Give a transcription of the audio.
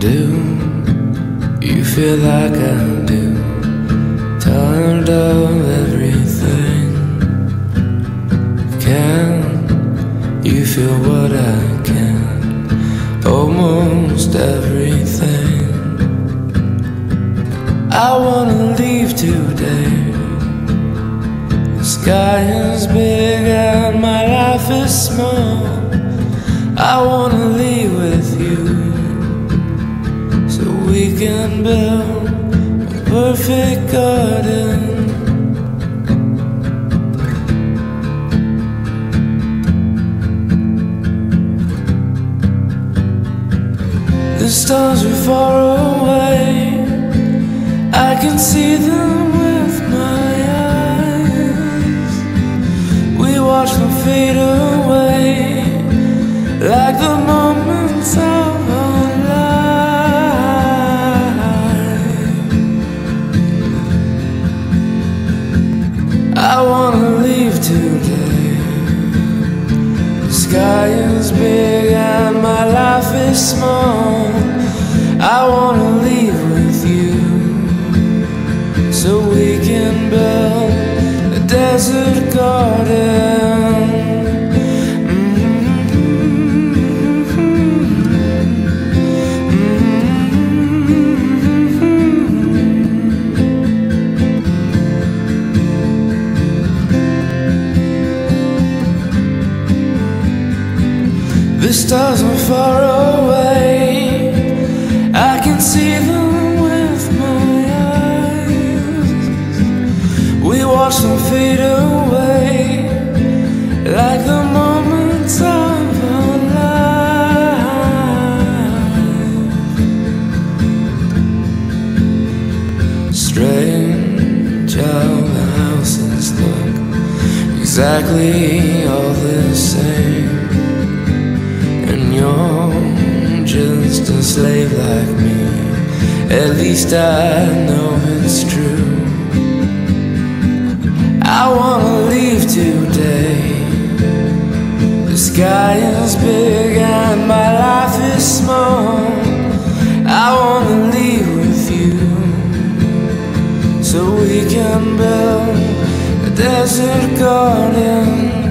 Do you feel like I do? Tired of everything. Can you feel what I can? Almost everything. I wanna leave today. The sky is big and my life is small. I wanna leave with you, so we can build a perfect garden. The stars are far away, I can see them with my eyes. We watch them fade away, like the moments of our life. I wanna leave today. The sky is big and my life is small. I wanna leave with you, so we can build a desert garden. The stars are far away, I can see them with my eyes. We watch them fade away, like the moments of our life. Strange how the houses look exactly all the same, and you're just a slave like me. At least I know it's true. I wanna leave today. The sky is big and my life is small. I wanna leave with you, so we can build a desert garden.